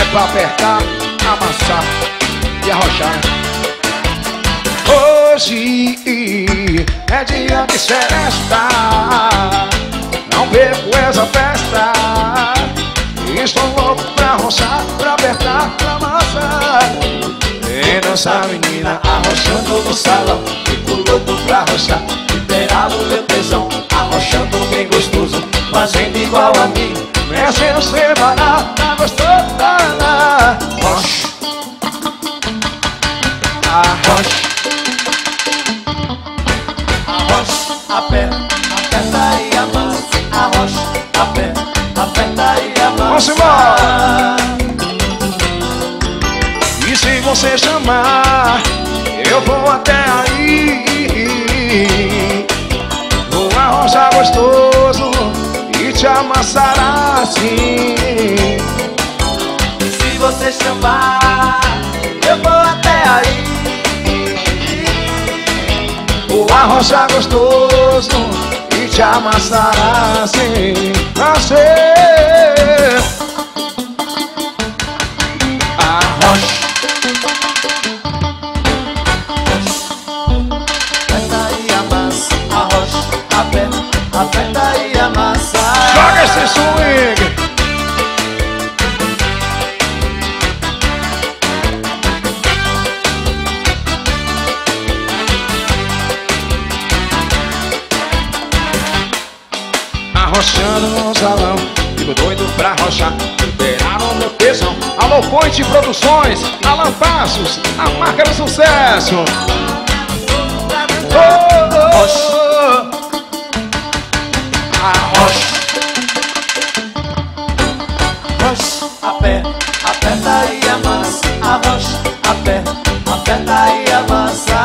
pra apertar, amassar e arrochar. Hoje é dia de festa, não perco essa festa. Estou louco pra arrochar, pra apertar, pra amassar. Vem dançar, menina, arrochando no salão. Fico louco pra arrochar, liberado meu tesão. Arrochando bem gostoso, fazendo igual a mim. Mexendo sem parar, tá gostosa. Arrocha, arrocha, arrocha, aperta, aperta e amassa. Arrocha, aperta, aperta e amassa. Vamos embora! E se você chamar, eu vou até aí. Vou arrochar gostoso e te amassar assim. Se você chamar, eu vou até aí. Vou arrochar gostoso e te amassar assim. Assim. Arrocha. Aperta e amassa, arrocha, aperta, aperta e amassa. Joga esse swing. Arrochando no salão, fico doido pra arrochar, liberaram meu tesão. Alô Point Produções, Alan Passos, a marca do sucesso. Oh, oh, arrocha, Arrocha, aperta, aperta e amassa. Arrocha, aperta, aperta e amassa.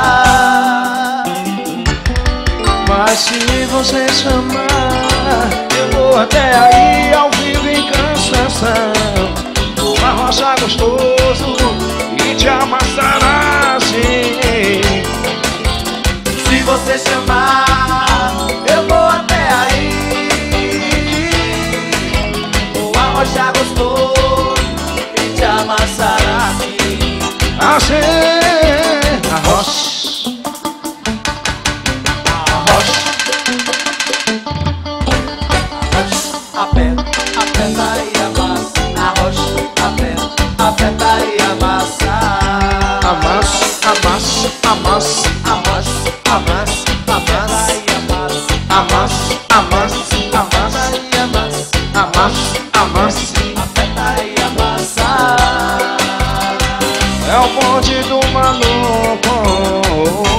mas se você chamar, eu vou até aí ao vivo em cansação. Vou arrochar gostoso e te amassar assim. Se você chamar, eu vou até aí. Vou arrochar gostoso e te amassar assim. Assim, arrocha, arrocha, Aperta, aperta e amassa. Arrocha, aperta, aperta e amassa. amassa, amassa, amassa, Amassa, amassa, amassa e amassa. amassa, amassa, Amassa e amassa. amassa, amassa. Aperta e amassa. É o bonde do maluco.